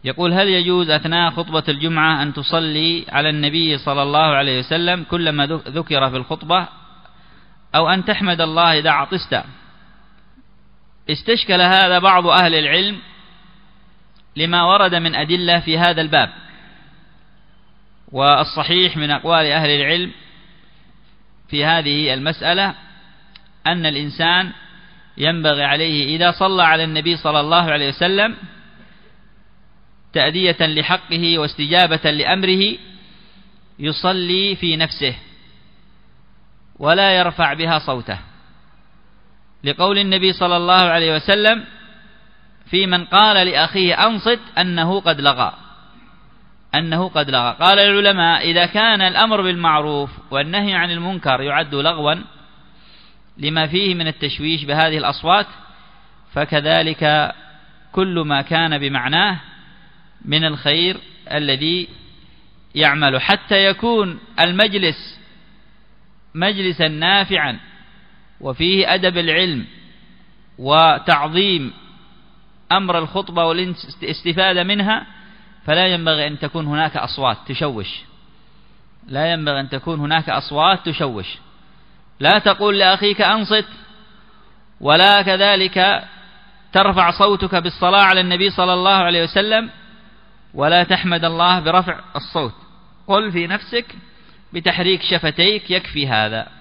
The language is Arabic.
يقول: هل يجوز أثناء خطبة الجمعة أن تصلي على النبي صلى الله عليه وسلم كلما ذكر في الخطبة، أو أن تحمد الله إذا عطست؟ استشكل هذا بعض أهل العلم لما ورد من أدلة في هذا الباب، والصحيح من أقوال أهل العلم في هذه المسألة أن الإنسان ينبغي عليه إذا صلى على النبي صلى الله عليه وسلم تأدية لحقه واستجابة لأمره يصلي في نفسه ولا يرفع بها صوته، لقول النبي صلى الله عليه وسلم في من قال لأخيه أنصت أنه قد لغى. قال العلماء: إذا كان الأمر بالمعروف والنهي عن المنكر يعد لغوا لما فيه من التشويش بهذه الأصوات، فكذلك كل ما كان بمعناه من الخير الذي يعمل حتى يكون المجلس مجلسا نافعا وفيه أدب العلم وتعظيم أمر الخطبة والاستفادة منها، فلا ينبغي أن تكون هناك أصوات تشوش. لا تقول لأخيك أنصت، ولا كذلك ترفع صوتك بالصلاة على النبي صلى الله عليه وسلم، ولا تحمد الله برفع الصوت. قل في نفسك بتحريك شفتيك، يكفي هذا.